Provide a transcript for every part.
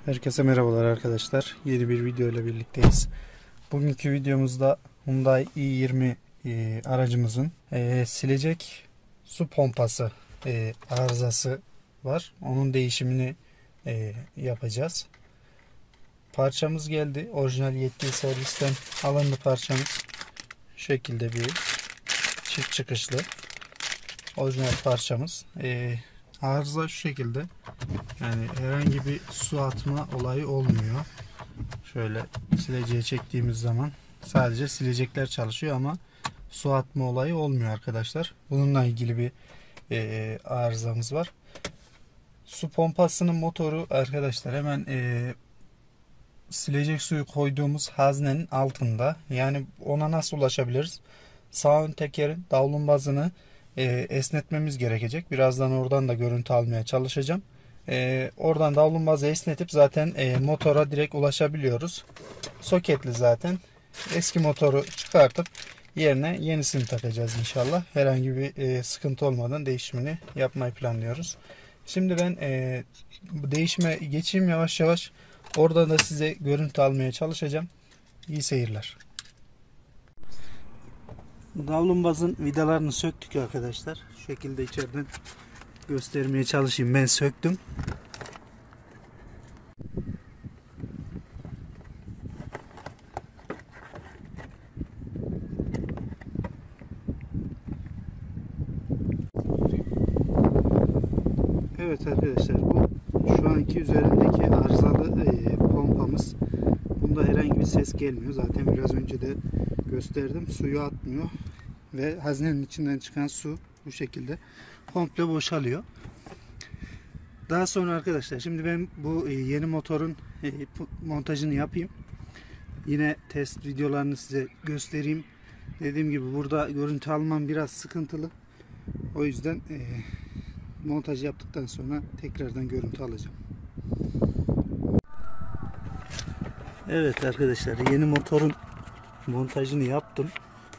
Herkese merhabalar arkadaşlar. Yeni bir video ile birlikteyiz. Bugünkü videomuzda Hyundai i20 aracımızın silecek su pompası arızası var. Onun değişimini yapacağız. Parçamız geldi. Orijinal yetkili servisten alındı parçamız. Şu şekilde bir çift çıkışlı orijinal parçamız. Arıza şu şekilde. Yani herhangi bir su atma olayı olmuyor. Şöyle sileceğe çektiğimiz zaman sadece silecekler çalışıyor ama su atma olayı olmuyor arkadaşlar. Bununla ilgili bir arızamız var. Su pompasının motoru arkadaşlar hemen silecek suyu koyduğumuz haznenin altında. Yani ona nasıl ulaşabiliriz? Sağ ön tekerin davlumbazını esnetmemiz gerekecek. Birazdan oradan da görüntü almaya çalışacağım. Oradan davlumbazı esnetip zaten motora direkt ulaşabiliyoruz. Soketli zaten. Eski motoru çıkartıp yerine yenisini takacağız inşallah. Herhangi bir sıkıntı olmadan değişimini yapmayı planlıyoruz. Şimdi ben bu değişime geçeyim yavaş yavaş. Orada da size görüntü almaya çalışacağım. İyi seyirler. Davlumbazın vidalarını söktük arkadaşlar. Şu şekilde içeriden göstermeye çalışayım. Ben söktüm. Evet arkadaşlar, bu şu anki üzerindeki arızalı pompamız. Bunda herhangi bir ses gelmiyor. Zaten biraz önce de gösterdim. Suyu atmıyor ve haznenin içinden çıkan su bu şekilde komple boşalıyor. Daha sonra arkadaşlar, şimdi ben bu yeni motorun montajını yapayım. Yine test videolarını size göstereyim. Dediğim gibi burada görüntü almam biraz sıkıntılı. O yüzden montajı yaptıktan sonra tekrardan görüntü alacağım. Evet arkadaşlar, yeni motorun montajını yaptım.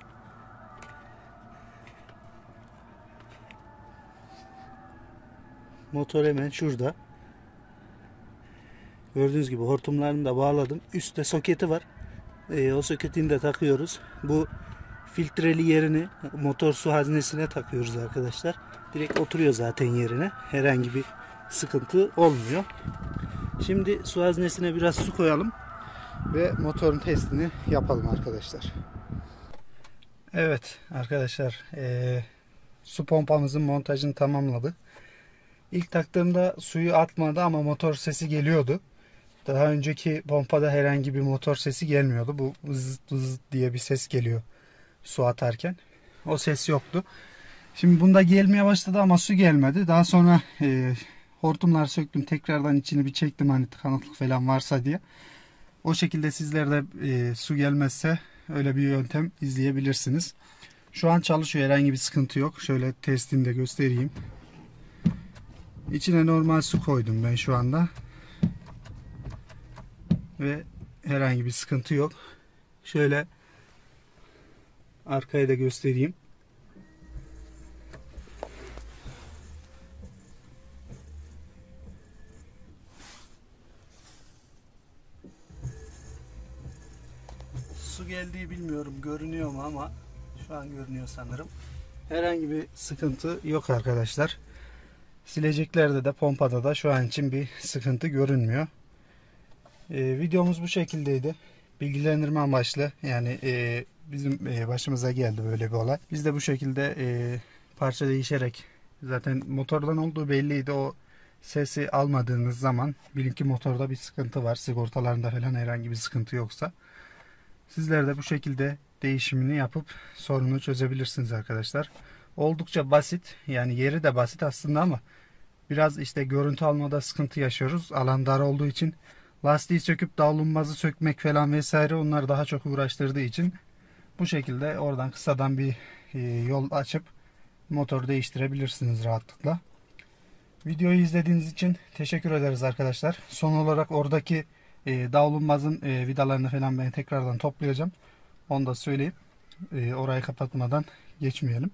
Motor hemen şurada. Gördüğünüz gibi hortumlarını da bağladım. Üstte soketi var. O soketini de takıyoruz. Bu filtreli yerini motor su haznesine takıyoruz arkadaşlar. Direkt oturuyor zaten yerine. Herhangi bir sıkıntı olmuyor. Şimdi su haznesine biraz su koyalım ve motorun testini yapalım arkadaşlar. Evet arkadaşlar, su pompamızın montajını tamamladık. İlk taktığımda suyu atmadı ama motor sesi geliyordu. Daha önceki pompada herhangi bir motor sesi gelmiyordu. Bu vız vız diye bir ses geliyor su atarken. O ses yoktu. Şimdi bunda gelmeye başladı ama su gelmedi. Daha sonra hortumları söktüm. Tekrardan içini bir çektim, hani tıkanıklık falan varsa diye. O şekilde sizler de su gelmezse öyle bir yöntem izleyebilirsiniz. Şu an çalışıyor. Herhangi bir sıkıntı yok. Şöyle testini de göstereyim. İçine normal su koydum ben şu anda. Ve herhangi bir sıkıntı yok. Şöyle arkayı da göstereyim. Su geldiği bilmiyorum, görünüyor mu ama şu an görünüyor sanırım. Herhangi bir sıkıntı yok arkadaşlar. Sileceklerde de pompada da şu an için bir sıkıntı görünmüyor. Videomuz bu şekildeydi. Bilgilendirme amaçlı, yani bizim başımıza geldi böyle bir olay. Biz de bu şekilde parça değişerek, zaten motordan olduğu belliydi. O sesi almadığınız zaman bilin ki motorda bir sıkıntı var. Sigortalarında falan herhangi bir sıkıntı yoksa sizler de bu şekilde değişimini yapıp sorunu çözebilirsiniz arkadaşlar. Oldukça basit, yani yeri de basit aslında ama biraz işte görüntü almada sıkıntı yaşıyoruz. Alan dar olduğu için lastiği söküp davlumbazı sökmek falan vesaire, onlar daha çok uğraştırdığı için bu şekilde oradan kısadan bir yol açıp motoru değiştirebilirsiniz rahatlıkla. Videoyu izlediğiniz için teşekkür ederiz arkadaşlar. Son olarak oradaki davlumbazın vidalarını falan ben tekrardan toplayacağım. Onu da söyleyeyim. Orayı kapatmadan geçmeyelim.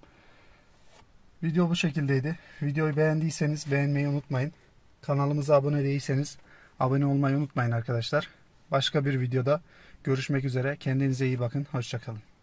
Video bu şekildeydi. Videoyu beğendiyseniz beğenmeyi unutmayın. Kanalımıza abone değilseniz Abone olmayı unutmayın arkadaşlar. Başka bir videoda görüşmek üzere. Kendinize iyi bakın. Hoşça kalın.